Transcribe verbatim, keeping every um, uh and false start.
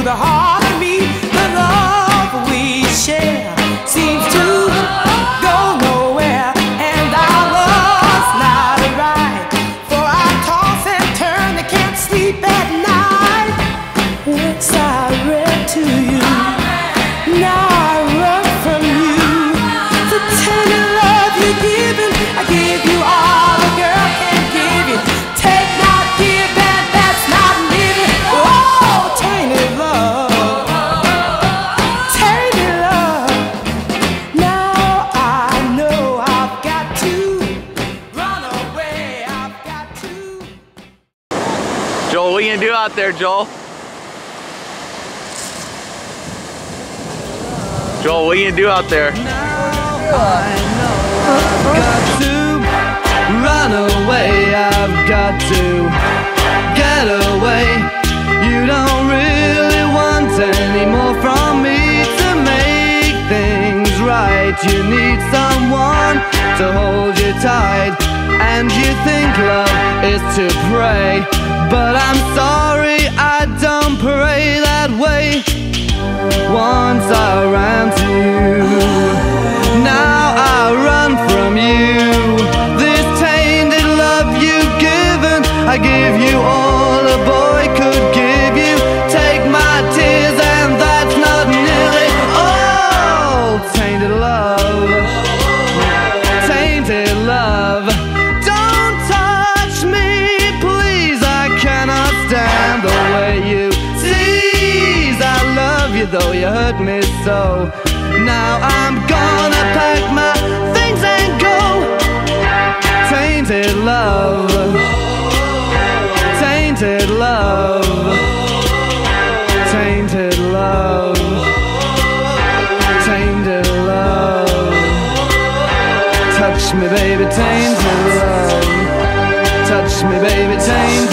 the heart of me. The love we share seems to go nowhere, and I was not right, for I toss and turn, I can't sleep at night. Once I read to you, now I run from you. The tender love you're giving, I give you all a girl can give you. Take, not give, and that's not living. Oh, tainted love, tainted love. Now I know I've got to run away. I've got to. Joel, what are you gonna do out there, Joel? Joel, what are you gonna do out there? I know I've got to run away, I've got to get away. You don't really want any more from me to make things right. You need someone to hold you tight, and you think love is to pray, but I'm sorry, I don't pray that way. Once I ran to you, now I run from you. This tainted love you've given, I give you all a boy could give you. Take my tears and that's not nearly all. Tainted love, tainted love. Don't touch me, please, I cannot stand the way you tease. I love you though you hurt me so. Now I'm gonna pack my things and go. Tainted love, tainted love, tainted love, tainted love. Touch me baby, tainted love. Touch me baby, tainted